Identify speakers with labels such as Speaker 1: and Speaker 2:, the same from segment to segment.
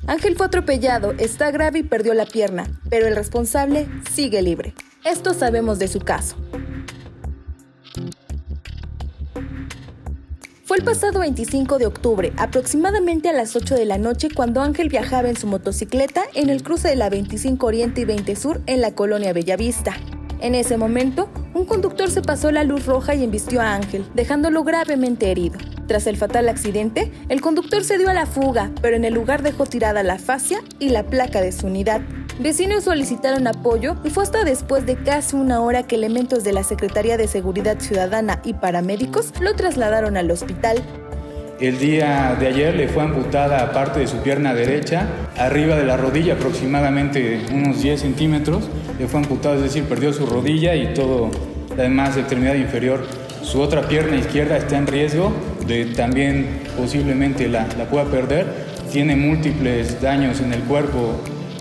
Speaker 1: Ángel fue atropellado, está grave y perdió la pierna, pero el responsable sigue libre. Esto sabemos de su caso. Fue el pasado 25 de octubre, aproximadamente a las 8 de la noche, cuando Ángel viajaba en su motocicleta en el cruce de la 25 Oriente y 20 Sur en la colonia Bellavista. En ese momento, un conductor se pasó la luz roja y embistió a Ángel, dejándolo gravemente herido. Tras el fatal accidente, el conductor se dio a la fuga, pero en el lugar dejó tirada la fascia y la placa de su unidad. Vecinos solicitaron apoyo y fue hasta después de casi una hora que elementos de la Secretaría de Seguridad Ciudadana y paramédicos lo trasladaron al hospital.
Speaker 2: El día de ayer le fue amputada parte de su pierna derecha, arriba de la rodilla, aproximadamente unos 10 centímetros. Le fue amputado, es decir, perdió su rodilla y todo, además, extremidad inferior. Su otra pierna izquierda está en riesgo de también posiblemente la pueda perder. Tiene múltiples daños en el cuerpo,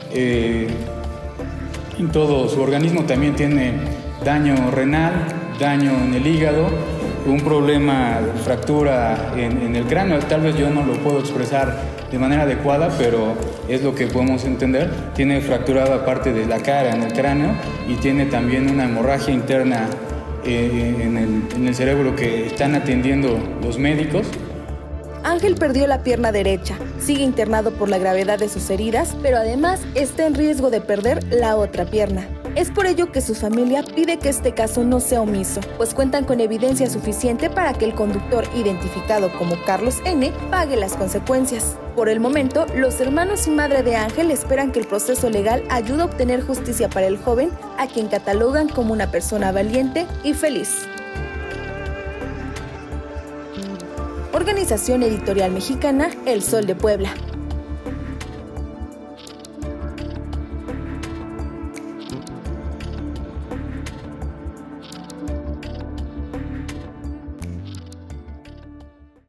Speaker 2: en todo su organismo. También tiene daño renal, daño en el hígado, un problema de fractura en el cráneo. Tal vez yo no lo puedo expresar de manera adecuada, pero es lo que podemos entender. Tiene fracturada parte de la cara en el cráneo y tiene también una hemorragia interna en el cerebro que están atendiendo los médicos.
Speaker 1: Ángel perdió la pierna derecha, sigue internado por la gravedad de sus heridas, pero además está en riesgo de perder la otra pierna. Es por ello que su familia pide que este caso no sea omiso, pues cuentan con evidencia suficiente para que el conductor, identificado como Carlos N., pague las consecuencias. Por el momento, los hermanos y madre de Ángel esperan que el proceso legal ayude a obtener justicia para el joven, a quien catalogan como una persona valiente y feliz. Organización Editorial Mexicana, El Sol de Puebla.